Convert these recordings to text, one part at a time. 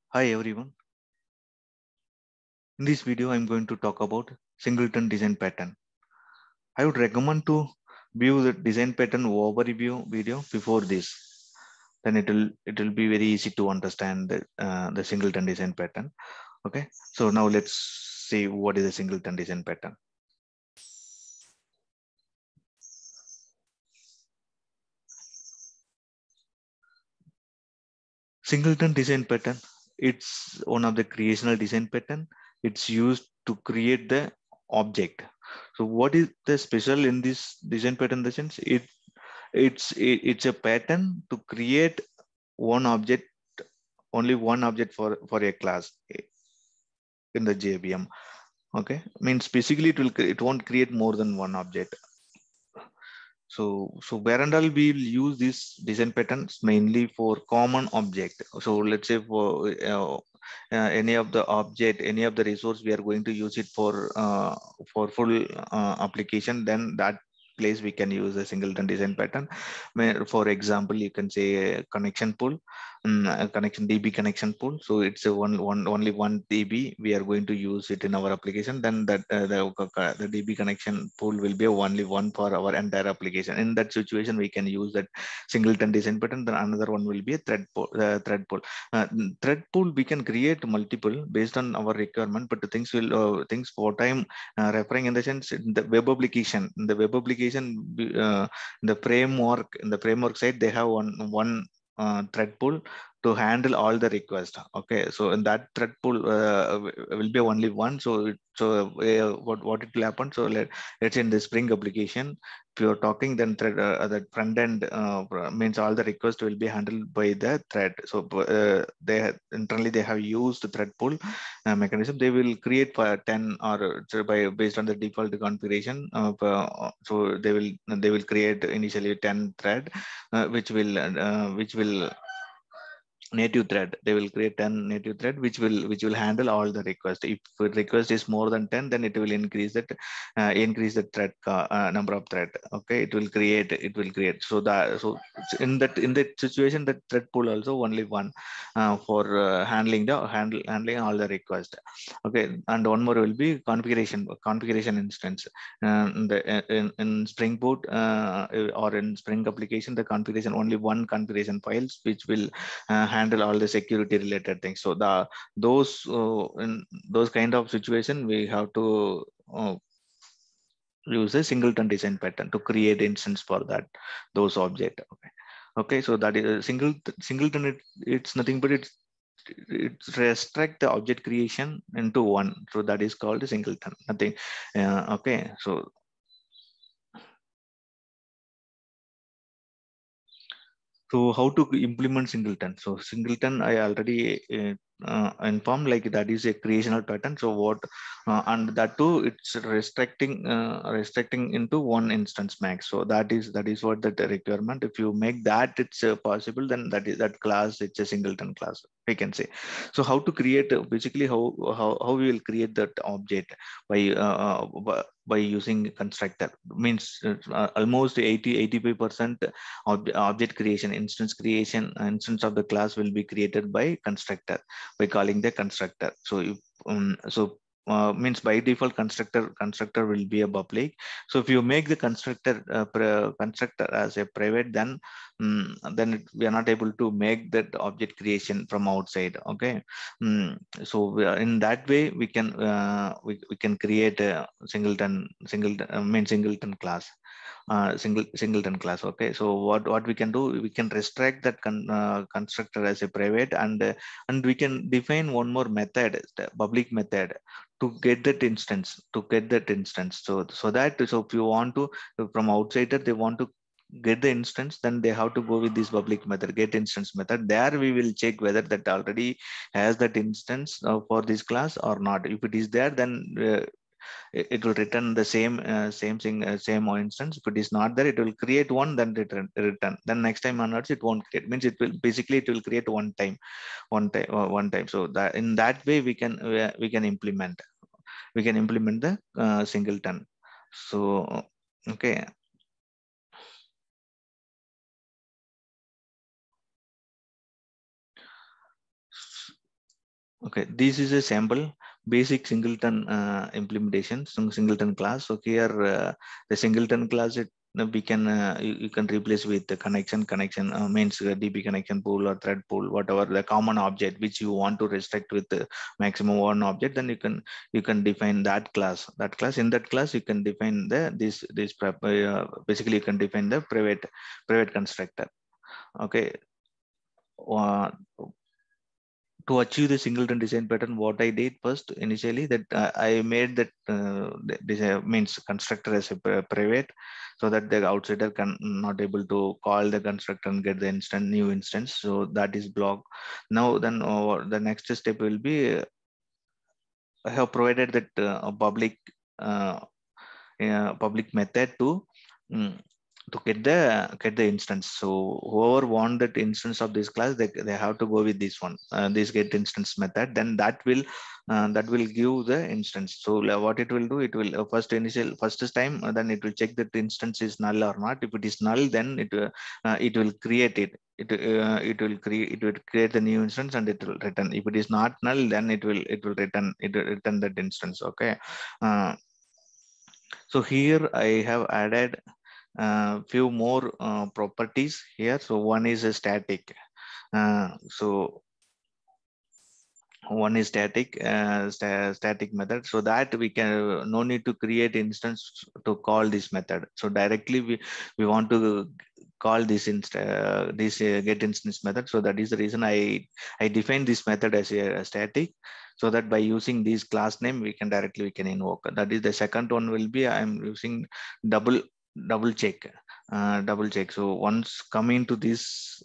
Hi everyone. In this video, I'm going to talk about singleton design pattern. I would recommend to view the design pattern overview video before this. Then it will be very easy to understand the singleton design pattern. Okay. So now let's see what is a singleton design pattern. Singleton design pattern. It's one of the creational design pattern. It's used to create the object. So what is the special in this design pattern? In the sense it's a pattern to create one object, only one object for a class in the JVM. Okay, means basically it won't create more than one object. So where and all we will use these design patterns mainly for common object. So let's say for any of the object, any of the resource, we are going to use it for full application. Then that place we can use a singleton design pattern. For example, you can say a connection pool, a connection DB connection pool. So it's a only one DB. We are going to use it in our application. Then that the DB connection pool will be only one for our entire application. In that situation, we can use that singleton design pattern. Then another one will be a thread pool. Thread pool we can create multiple based on our requirement, but the things what I'm referring in the sense in the web application. In the web application, in the framework side, they have one thread pool to handle all the requests. Okay, so in that thread pool will be only one. What it will happen? So let's say in the Spring application, if you're talking, then the front end means all the requests will be handled by the thread. So internally they have used the thread pool mechanism. They will create for 10 or by based on the default configuration. So they will create initially 10 thread, which will native thread. They will create 10 native thread which will handle all the request. If the request is more than 10, then it will increase the number of thread. Okay, it will create. So in that situation, the thread pool also only one for handling all the request. Okay, and one more will be configuration instance. In Spring Boot or in Spring application, the configuration only one configuration files which will handle all the security related things. So in those kind of situation, we have to use a singleton design pattern to create instance for those object. Okay, so that is a singleton. It's nothing but it restrict the object creation into one. So that is called a singleton. Nothing. Okay, so how to implement singleton? So singleton, I already informed, like that is a creational pattern. So and that too, it's restricting into one instance max. So that is what the requirement. If you make that, it's possible. Then that class, it's a singleton class, we can say. So how to create? Basically, how we will create that object by using constructor. Means almost 85% object creation, instance of the class will be created by constructor, by calling the constructor. Means by default constructor will be a public. So if you make the constructor as a private, we are not able to make that object creation from outside. Okay. In that way we can create a singleton class, singleton class. Okay, so what we can do, we can restrict that constructor as a private, and we can define one more method, the public method, to get that instance. So if you want to, from outsider they want to get the instance, then they have to go with this public method, get instance method. There we will check whether that already has that instance for this class or not. If it is there, then it will return the same thing, same instance. If it is not there, it will create one, then return. Then next time onwards it won't create. Means it will create one time. So that in that way we can implement the singleton. So okay. Okay, this is a sample basic singleton implementation, singleton class. So here the singleton class, we can you can replace with the connection means DB connection pool or thread pool, whatever the common object which you want to restrict with the maximum one object. Then you can define that class. That class, in that class you can define the basically you can define the private constructor. Okay. Uh, to achieve the singleton design pattern, what I did first initially, that I made that this means constructor as a private, so that the outsider can not able to call the constructor and get the new instance. So that is blocked. Now then the next step will be I have provided that a uh, public method mm, to get the instance. So whoever want that instance of this class, they have to go with this one, this get instance method. Then that will give the instance. So what it will do, it will first time, then it will check that the instance is null or not. If it is null, then it will create it. It will create the new instance and it will return. If it is not null, then it will return that instance. Okay. Uh, so here I have added few more properties here. So one is a static. So one is static method, so that we can no need to create instance to call this method. So directly we want to call this get instance method. So that is the reason I define this method as a static, so that by using this class name we can invoke. That is the second one will be I'm using double check. Double check. So once coming to this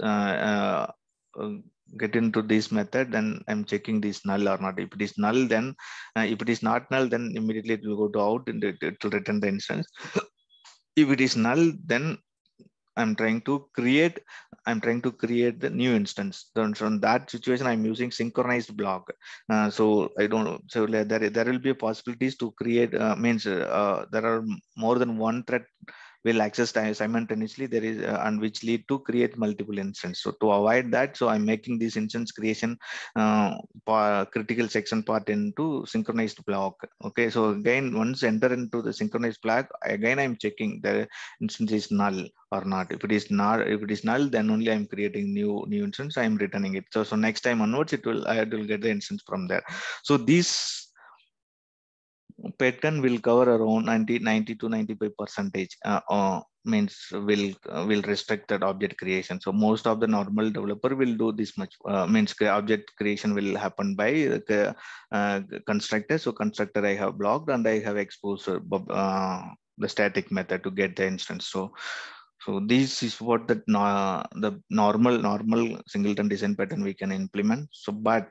get into this method, then I'm checking this null or not. If it is null, then if it is not null, then immediately it will go to out and it will return the instance. If it is null, then I'm trying to create the new instance. So in that situation, I'm using synchronized block. So I don't. So there will be possibilities to create. Means there are more than one thread will access simultaneously. There is and which lead to create multiple instances. So to avoid that, so I'm making this instance creation critical section part into synchronized block. Okay. So again, once enter into the synchronized block, again I'm checking the instance is null or not. If it is null, then only I'm creating new instance. I'm returning it. So next time onwards, it will get the instance from there. So this pattern will cover around 90 to 95 percentage. Means will restrict that object creation. So most of the normal developer will do this much. Means object creation will happen by constructor. So constructor I have blocked and I have exposed the static method to get the instance. So this is what the normal singleton design pattern we can implement. So but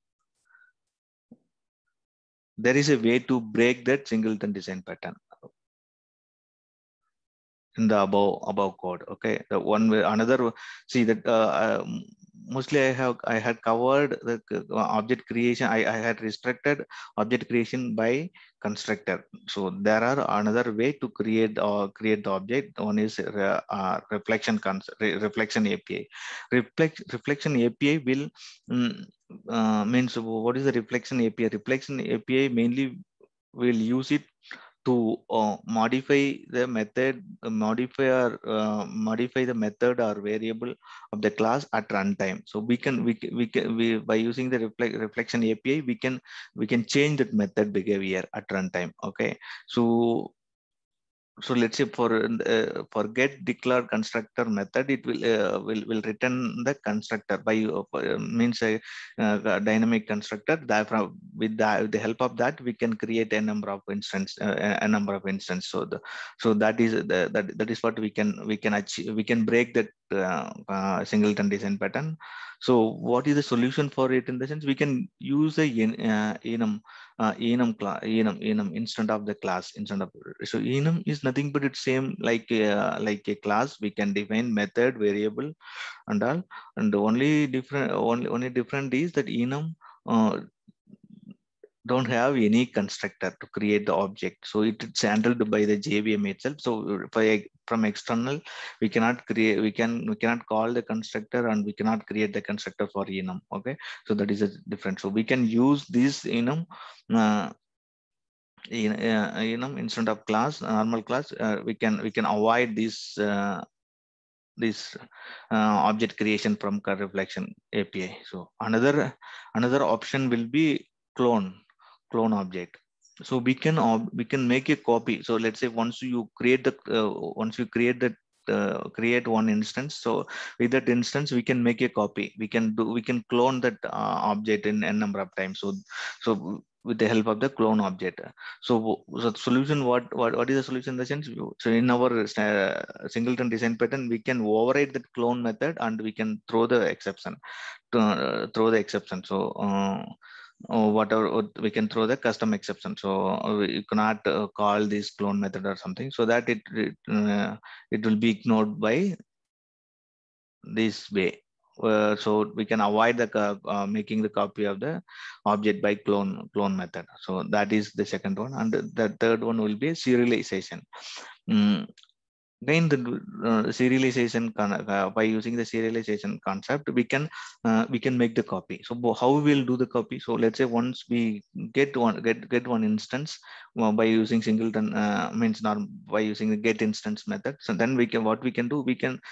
there is a way to break that singleton design pattern in the above code. Okay, the one way another, see that mostly I had covered the object creation. I had restricted object creation by constructor. So there are another way to create the object. One is reflection API. Reflection API will means what is the reflection API? Reflection API mainly will use it to modify the method, modify the method or variable of the class at runtime. So we by using the reflection API, we can change that method behavior at runtime. Okay, so let's say for get declare constructor method, it will return the constructor by means a dynamic constructor. That with the help of that, we can create a number of instance a number of instance. So that is that is what we can achieve. We can break that singleton design pattern. So what is the solution for it? In the sense, we can use a enum enum instead of the class. Instead of, so enum is nothing but it's same like a class. We can define method, variable and all, and only different is that enum uh, don't have any constructor to create the object. So it's handled by the JVM itself. So from external, we cannot call the constructor, and we cannot create the constructor for enum. Okay, so that is a difference. So we can use this enum instead of class, normal class. We can avoid this object creation from reflection API. So another option will be clone object. So we can make a copy. So let's say once you create create one instance. So with that instance, we can make a copy. We can clone that object in n number of times. So with the help of the clone object. So the solution, what is the solution in the sense? So in our singleton design pattern, we can override that clone method, and we can throw the exception. So whatever, we can throw the custom exception. So you cannot call this clone method or something, so that it will be ignored by this way. So we can avoid the making the copy of the object by clone method. So that is the second one, and the third one will be serialization. Again, the serialization by using the serialization concept, we can make the copy. So how we will do the copy? So let's say once we get one instance by using singleton, means not by using the get instance method. So then what we can do,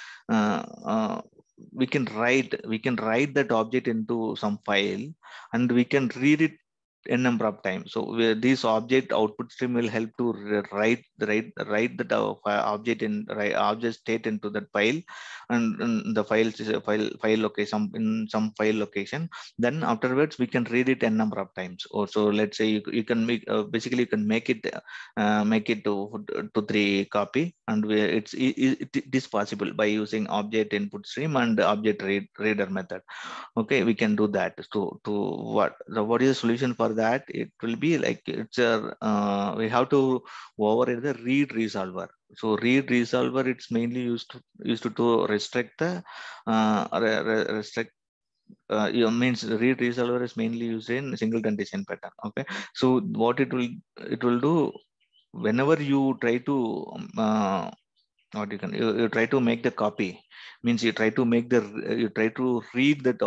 we can write that object into some file, and we can read it a number of times. So this object output stream will help to write the object object state into that file, and the file is a file location, in some file location. Then afterwards we can read it a number of times. Or so let's say you can make basically you can make it to 3 copy, and it is possible by using object input stream and object reader method. Okay, we can do that. To what is the solution for that? It will be like we have to override the read resolver. So read resolver, it's mainly used to restrict the restrict means read resolver is mainly used in singleton design pattern. Okay, so what it will do, whenever you try to what you try to make the copy, means you try to read that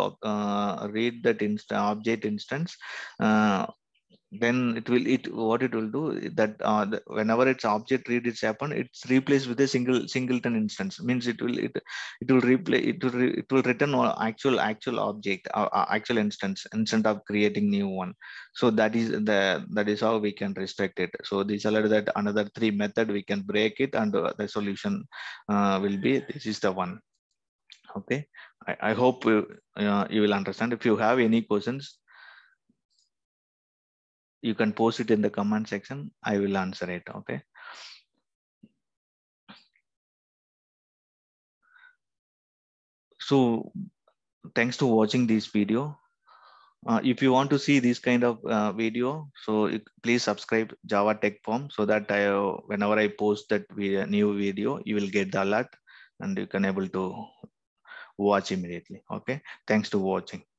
object instance, uh, then what it will do that whenever its object read it's happen, it's replaced with a singleton instance. Means it will replace it will return actual object, actual instance, instead of creating new one. So that is how we can restrict it. So these are that another 3 method we can break it, and the solution will be this is the one. Okay, I hope you will understand. If you have any questions, you can post it in the comment section. I will answer it. Okay. So thanks to watching this video. If you want to see this kind of video, so please subscribe Java Tech Form, so that whenever I post that new video, you will get the alert and you can able to watch immediately. Okay. Thanks to watching.